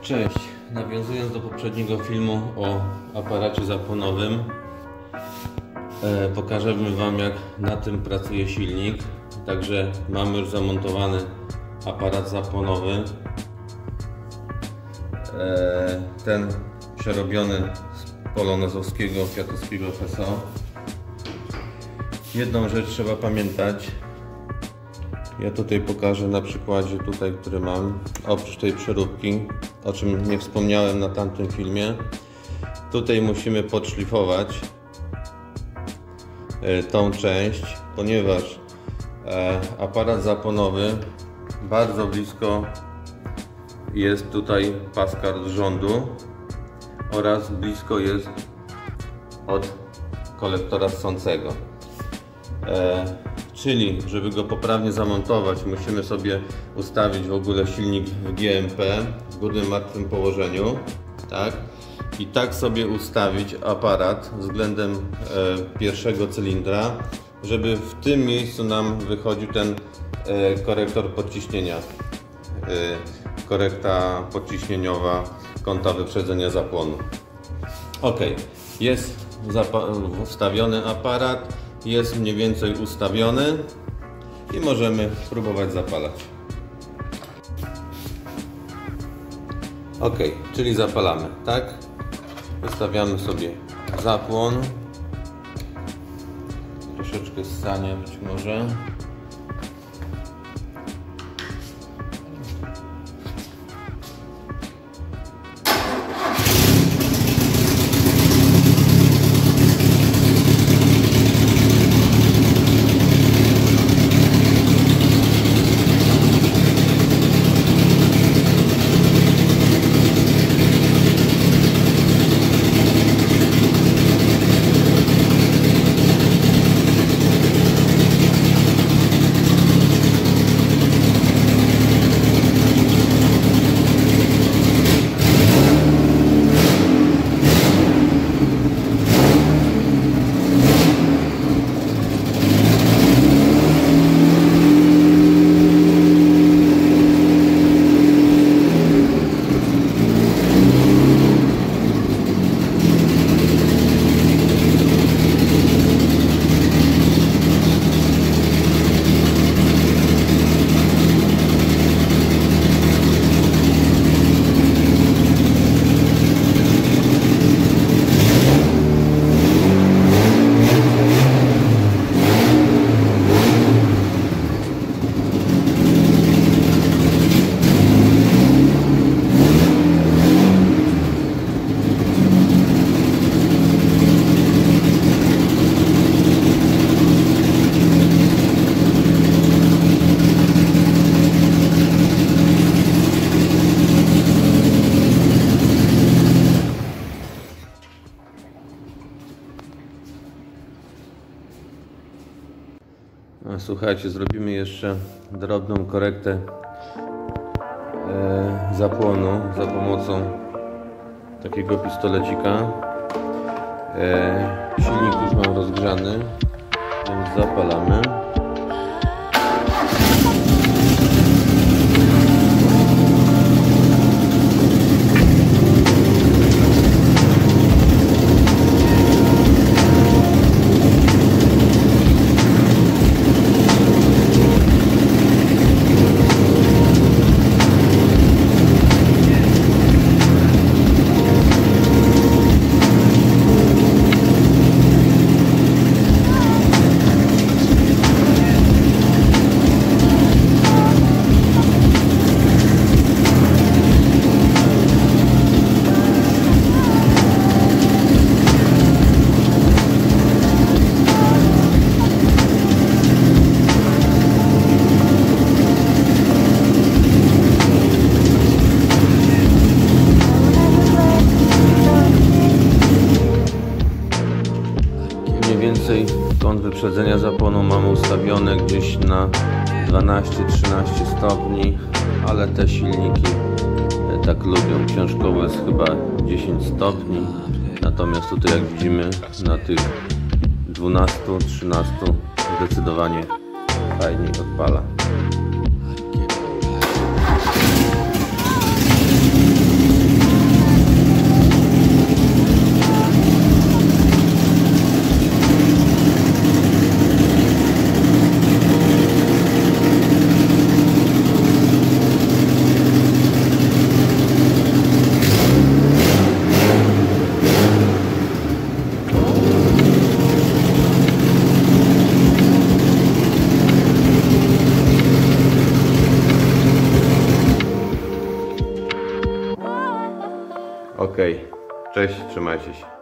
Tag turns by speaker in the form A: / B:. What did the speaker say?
A: Cześć, nawiązując do poprzedniego filmu o aparacie zapłonowym, pokażemy Wam, jak na tym pracuje silnik. Także mamy już zamontowany aparat zapłonowy, ten przerobiony z polonezowskiego fiatowskiego FSO. Jedną rzecz trzeba pamiętać. Ja tutaj pokażę na przykładzie który mam. Oprócz tej przeróbki, o czym nie wspomniałem na tamtym filmie, tutaj musimy podszlifować tą część, ponieważ aparat zapłonowy bardzo blisko jest tutaj paska rozrządu oraz blisko jest od kolektora ssącego. Czyli, żeby go poprawnie zamontować, musimy sobie ustawić w ogóle silnik w GMP, w górnym martwym położeniu, tak? I tak sobie ustawić aparat względem pierwszego cylindra, żeby w tym miejscu nam wychodził ten korektor podciśnienia, korekta podciśnieniowa kąta wyprzedzenia zapłonu. Ok, jest wstawiony aparat. Jest mniej więcej ustawiony i możemy próbować zapalać. Ok, czyli zapalamy, tak? Ustawiamy sobie zapłon. Troszeczkę ssanie być może. Słuchajcie, zrobimy jeszcze drobną korektę zapłonu za pomocą takiego pistolecika. Silnik już mam rozgrzany, więc zapalamy. Kąt wyprzedzenia zapłonu mamy ustawione gdzieś na 12-13 stopni, ale te silniki tak lubią. Książkowo jest chyba 10 stopni, natomiast tutaj, jak widzimy, na tych 12-13 zdecydowanie fajniej odpala. Okej, cześć, trzymajcie się.